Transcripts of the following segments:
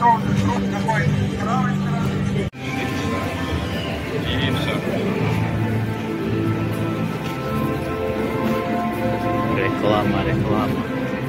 Реклама, реклама.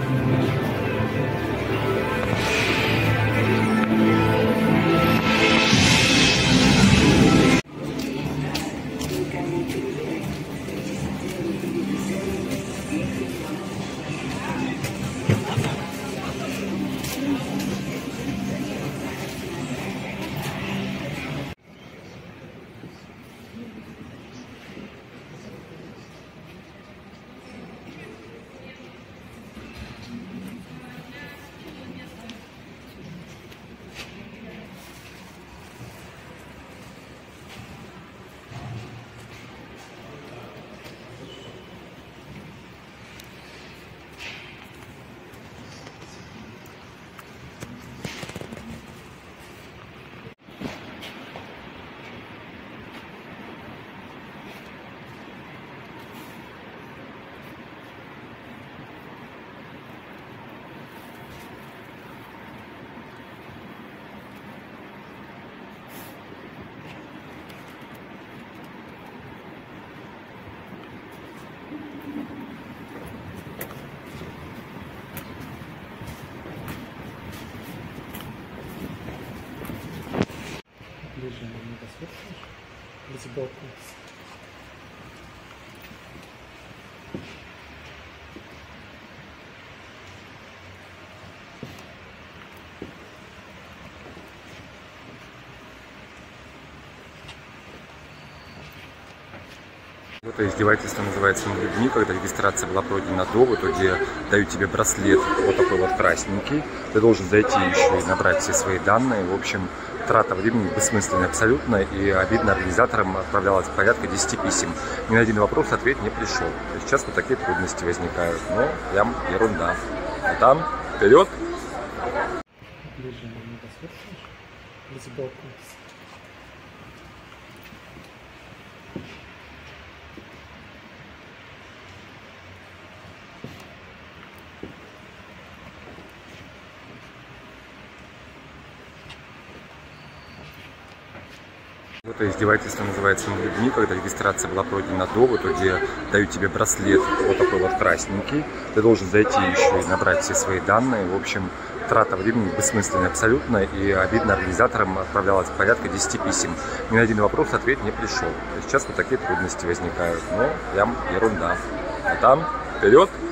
Движение недостаточно сбоку. Это издевательство называется над людьми, когда регистрация была пройдена до, в итоге дают тебе браслет вот такой вот красненький, ты должен зайти еще и набрать все свои данные, в общем, трата времени бессмысленная абсолютно, и обидно организаторам отправлялось порядка 10 писем. Ни на один вопрос ответ не пришел. То есть сейчас вот такие трудности возникают, но прям ерунда. А там, вперед! Движение недостаточно сбоку. Это издевательство называется над людьми, когда регистрация была пройдена до, в итоге дают тебе браслет вот такой вот красненький, ты должен зайти еще и набрать все свои данные, в общем, трата времени бессмысленная абсолютно, и обидно организаторам отправлялось порядка 10 писем. Ни на один вопрос ответ не пришел. То есть сейчас вот такие трудности возникают, но прям ерунда. А там, вперед!